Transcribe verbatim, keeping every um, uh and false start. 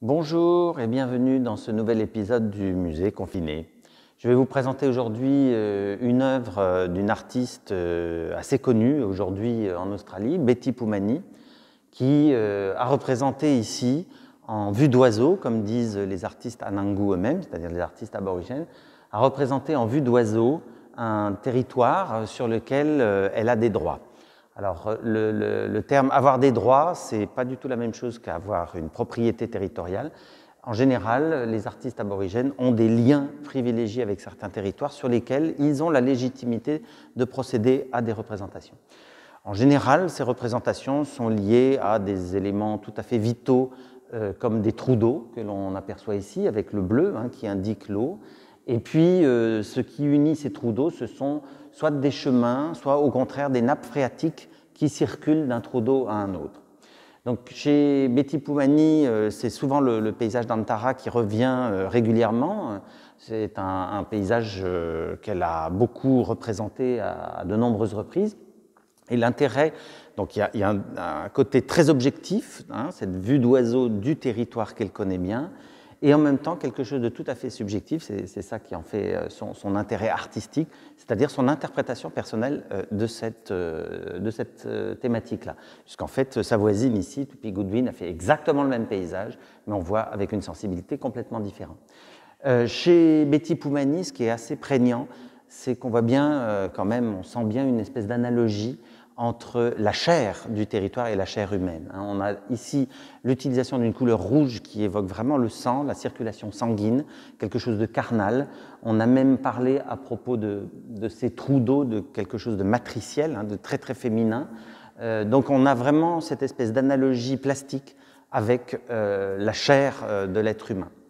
Bonjour et bienvenue dans ce nouvel épisode du Musée Confiné. Je vais vous présenter aujourd'hui une œuvre d'une artiste assez connue aujourd'hui en Australie, Betty Poumani, qui a représenté ici, en vue d'oiseau, comme disent les artistes Anangu eux-mêmes, c'est-à-dire les artistes aborigènes, a représenté en vue d'oiseau un territoire sur lequel elle a des droits. Alors, le, le, le terme « avoir des droits », ce n'est pas du tout la même chose qu'avoir une propriété territoriale. En général, les artistes aborigènes ont des liens privilégiés avec certains territoires sur lesquels ils ont la légitimité de procéder à des représentations. En général, ces représentations sont liées à des éléments tout à fait vitaux, euh, comme des trous d'eau que l'on aperçoit ici, avec le bleu hein, qui indique l'eau. Et puis, euh, ce qui unit ces trous d'eau, ce sont soit des chemins, soit au contraire des nappes phréatiques qui circulent d'un trou d'eau à un autre. Donc, chez Betty Poumani, euh, c'est souvent le, le paysage d'Antara qui revient euh, régulièrement. C'est un, un paysage euh, qu'elle a beaucoup représenté à, à de nombreuses reprises. Et l'intérêt, donc il y a, il y a un, un côté très objectif, hein, cette vue d'oiseau du territoire qu'elle connaît bien, et en même temps quelque chose de tout à fait subjectif, c'est ça qui en fait son, son intérêt artistique, c'est-à-dire son interprétation personnelle de cette, de cette thématique-là. Puisqu'en fait, sa voisine ici, Tupi Goodwin, a fait exactement le même paysage, mais on voit avec une sensibilité complètement différente. Euh, chez Betty Poumani, ce qui est assez prégnant, c'est qu'on voit bien, euh, quand même, on sent bien une espèce d'analogie entre la chair du territoire et la chair humaine. On a ici l'utilisation d'une couleur rouge qui évoque vraiment le sang, la circulation sanguine, quelque chose de carnal. On a même parlé à propos de, de ces trous d'eau de quelque chose de matriciel, hein, de très très féminin. Euh, donc on a vraiment cette espèce d'analogie plastique avec euh, la chair euh, de l'être humain.